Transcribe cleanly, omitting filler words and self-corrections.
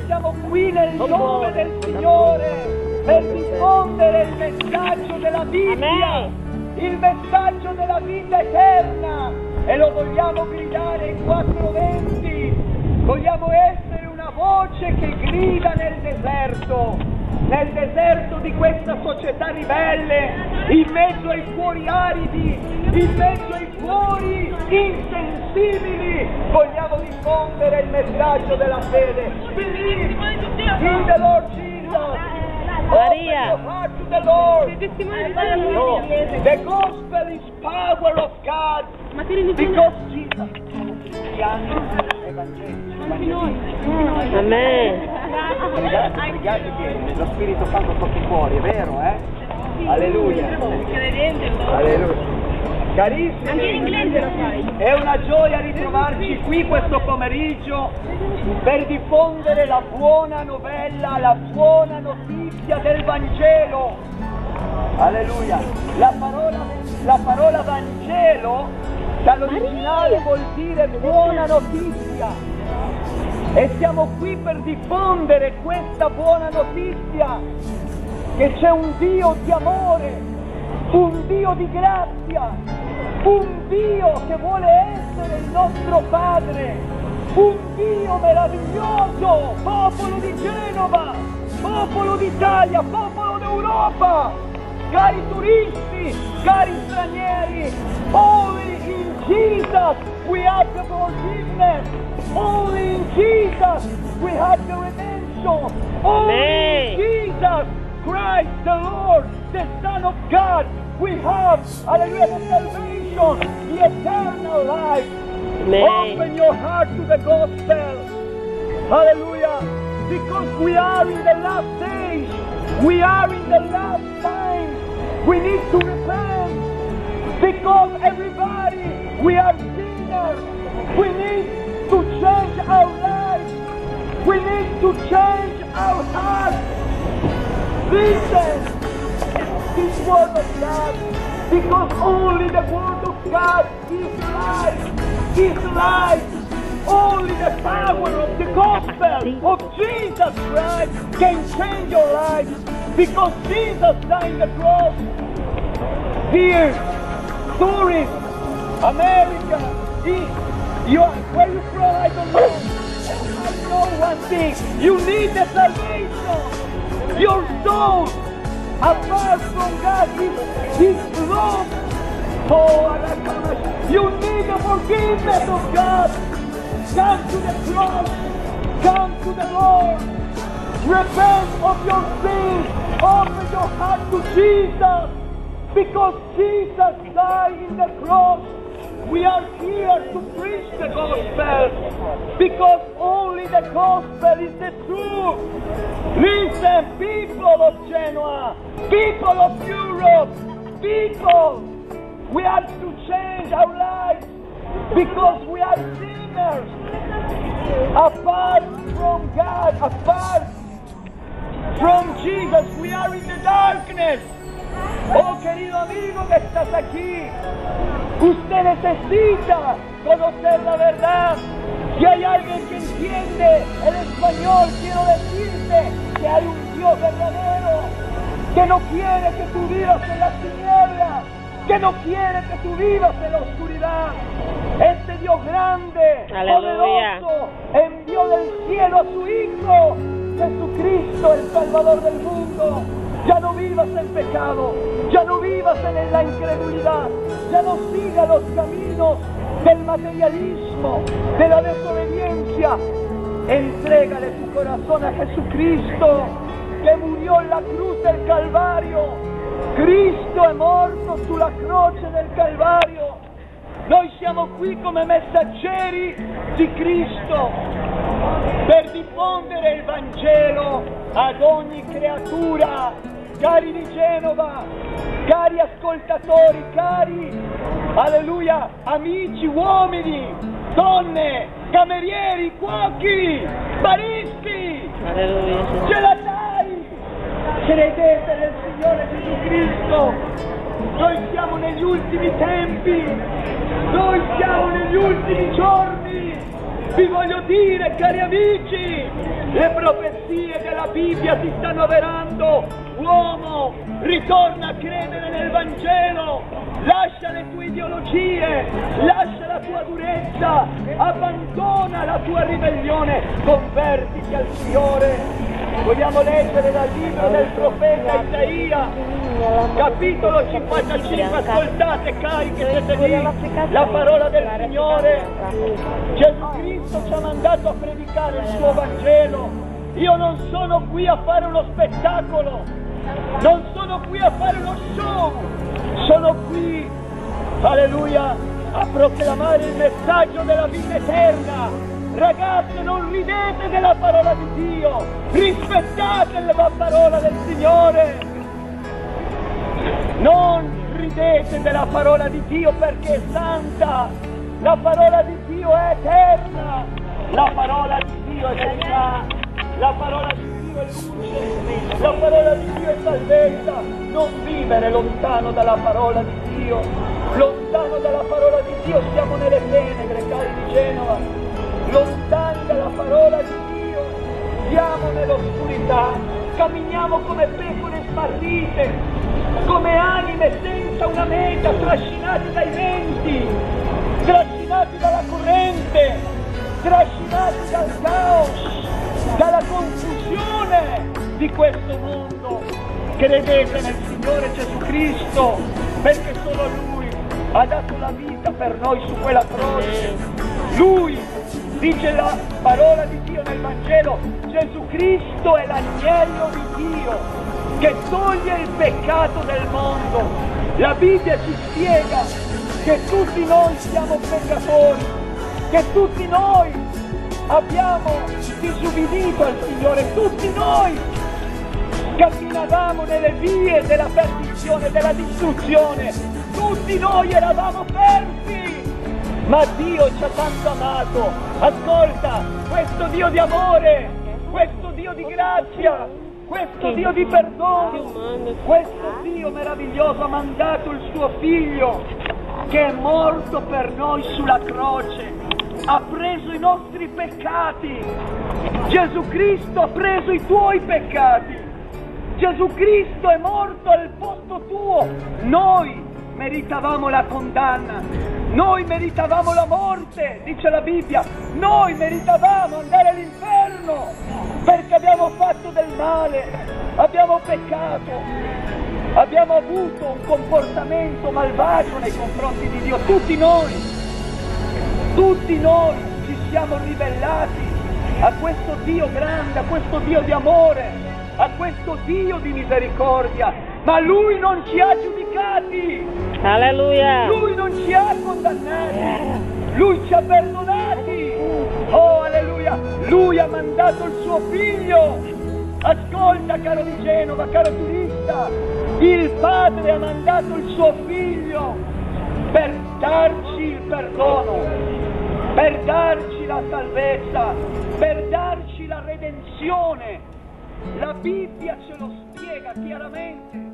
siamo qui nel nome del Signore per diffondere il messaggio della Bibbia, il messaggio della vita eterna, e lo vogliamo gridare in 4 venti. Vogliamo essere una voce che grida nel deserto di questa società ribelle, in mezzo ai cuori aridi, in mezzo ai cuori insensibili. Vogliamo diffondere il messaggio della fede. Believe in the Lord Jesus. Open your heart to the Lord. No, the gospel is power of God. Because Jesus. Amen. Pregate che lo Spirito Santo tocchi i cuori, è vero, eh? Alleluia. Alleluia. Carissimi, anche in inglese lo fai. È una gioia ritrovarci qui questo pomeriggio per diffondere la buona novella, la buona notizia del Vangelo. Alleluia. La parola Vangelo dall'originale vuol dire buona notizia. E siamo qui per diffondere questa buona notizia, che c'è un Dio di amore, un Dio di grazia, un Dio che vuole essere il nostro Padre, un Dio meraviglioso, popolo di Genova, popolo d'Italia, popolo d'Europa, cari turisti, cari stranieri, only in Jesus we have the forgiveness. Only in Jesus we have the redemption. Only in Jesus Christ the Lord, the Son of God, we have, hallelujah, the salvation, the eternal life. Open your heart to the gospel. Hallelujah. Because we are in the last days. We are in the last times. We need to repent. Because everybody, we are sinners. We need to change our lives. We need to change our hearts. Listen, this word of God, because only the word of God is life. Is life. Only the power of the gospel of Jesus Christ can change your life. Because Jesus died on the cross. Here, tourists, America, where you from, I don't know. I know one thing. You need the salvation. Your soul, apart from God, is lost. Oh, you need the forgiveness of God. Come to the cross. Come to the Lord. Repent of your sins. Open your heart to Jesus. Because Jesus died in the cross. We are here to preach the gospel, because only the gospel is the truth. Listen, people of Genoa, people of Europe, people, we have to change our lives, because we are sinners. Apart from God, apart from Jesus, we are in the darkness. Oh, querido amigo que estás aquí, usted necesita conocer la verdad. Si hay alguien que entiende el español, quiero decirte que hay un Dios verdadero que no quiere que tú vivas en las tinieblas, que no quiere que tú vivas en la oscuridad. Este Dios grande, poderoso, envió del cielo a su Hijo Jesucristo, el Salvador del mundo. Ya no vivas en pecado, ya no vivas en la incredulidad, ya no sigas los caminos del materialismo, de la desobediencia. Entrégale tu corazón a Jesucristo, che murió en la cruz del Calvario. Cristo è morto sulla croce del Calvario. Noi siamo qui come messaggeri di Cristo per diffondere il Vangelo ad ogni creatura. Cari di Genova, cari ascoltatori, cari, alleluia, amici, uomini, donne, camerieri, cuochi, baristi, gelatai, credete nel Signore Gesù Cristo. Noi siamo negli ultimi tempi, noi siamo negli ultimi giorni. Vi voglio dire, cari amici, Le profezie della Bibbia si stanno avverando. Uomo, ritorna a credere nel Vangelo, lascia le tue ideologie, lascia la tua durezza, abbandona la tua ribellione, convertiti al Signore. Vogliamo leggere dal libro del profeta Isaia, capitolo 55, ascoltate cari che siete lì, la parola del Signore. Gesù Cristo ci ha mandato a predicare il suo Vangelo. Io non sono qui a fare uno spettacolo, non sono qui a fare uno show, sono qui, alleluia, a proclamare il messaggio della vita eterna. Ragazze, non ridete della parola di Dio, rispettate la parola del Signore. Non ridete della parola di Dio perché è santa, la parola di Dio è eterna, la parola di Dio è verità, la parola di Dio è luce, la parola di Dio è salvezza. Non vivere lontano dalla parola di Dio, lontano dalla parola di Dio, siamo nelle tenebre, cari di Genova. Lontani dalla parola di Dio, siamo nell'oscurità, camminiamo come pecore smarrite, come anime senza una meta, trascinati dai venti, trascinati dalla corrente, trascinati dal caos, dalla confusione di questo mondo. Credete nel Signore Gesù Cristo, perché solo Lui ha dato la vita per noi su quella croce. Lui, dice la parola di Dio nel Vangelo, Gesù Cristo è l'agnello di Dio che toglie il peccato del mondo. La Bibbia ci spiega che tutti noi siamo peccatori, che tutti noi abbiamo disubbidito al Signore, tutti noi camminavamo nelle vie della perdizione, della distruzione, tutti noi eravamo persi. Ma Dio ci ha tanto amato. Ascolta, questo Dio di amore, questo Dio di grazia, questo Dio di perdono, questo Dio meraviglioso ha mandato il suo Figlio che è morto per noi sulla croce, ha preso i nostri peccati. Gesù Cristo ha preso i tuoi peccati. Gesù Cristo è morto al posto tuo. Noi meritavamo la condanna, noi meritavamo la morte, dice la Bibbia, noi meritavamo andare all'inferno perché abbiamo fatto del male, abbiamo peccato, abbiamo avuto un comportamento malvagio nei confronti di Dio, tutti noi ci siamo ribellati a questo Dio grande, a questo Dio di amore, a questo Dio di misericordia, ma Lui non ci ha giudicati. Alleluia! Lui non ci ha condannati, Lui ci ha perdonati. Oh, alleluia! Lui ha mandato il suo Figlio. Ascolta, caro di Genova, caro turista, il Padre ha mandato il suo Figlio per darci il perdono, per darci la salvezza, per darci la redenzione. La Bibbia ce lo spiega chiaramente.